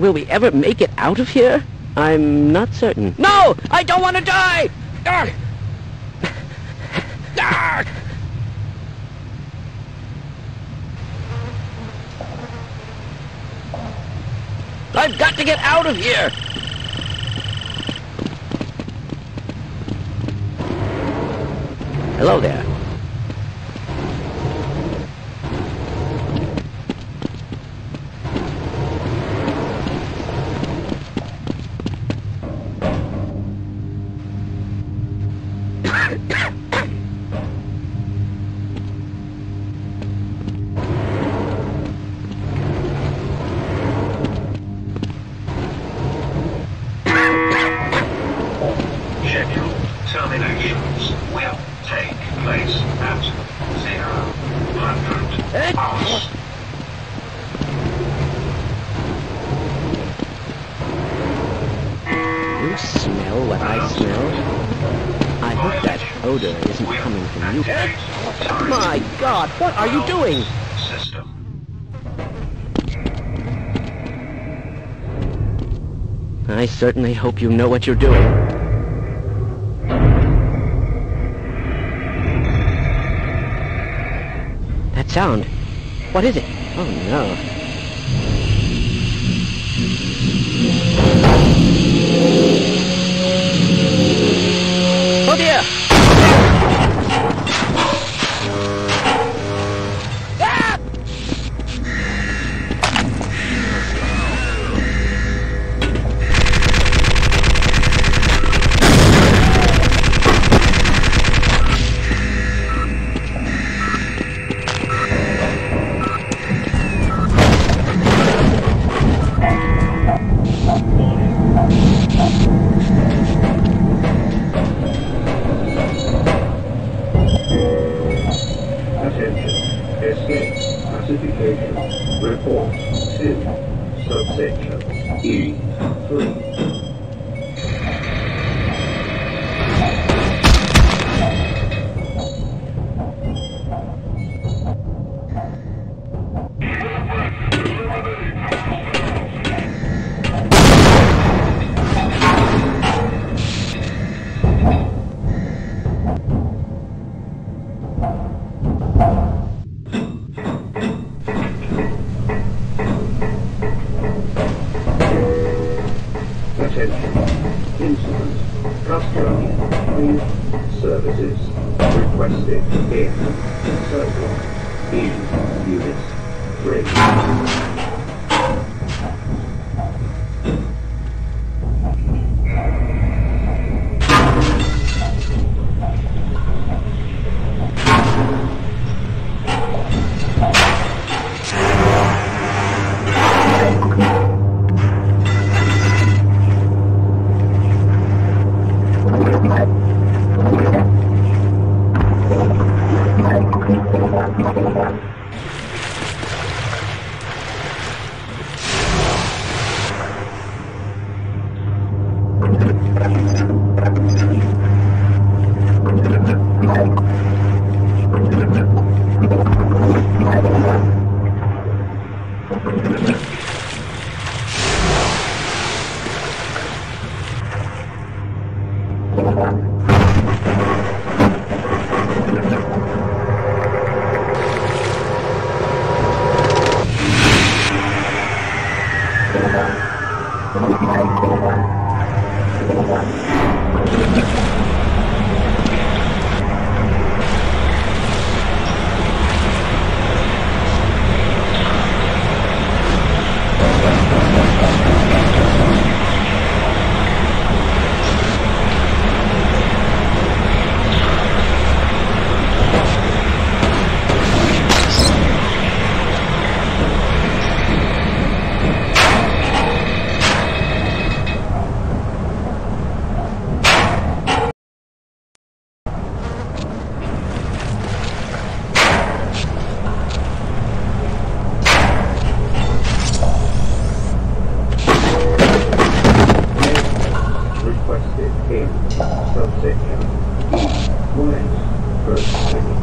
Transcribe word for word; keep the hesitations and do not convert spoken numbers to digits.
Will we ever make it out of here? I'm not certain. No! I don't want to die! Arr! Arr! I've got to get out of here! Hello there. Scheduled terminations will take place at zero hundred hours. You smell what I smell? I hope that odor isn't coming from you. My God, what are you doing? System. I certainly hope you know what you're doing. That sound. What is it? Oh no. Oh dear! Ah! Classification report to subsection E three. Incident. Custodian. Please. Services. Requested in. Circle. In. Unit. Three. Subsection E. First.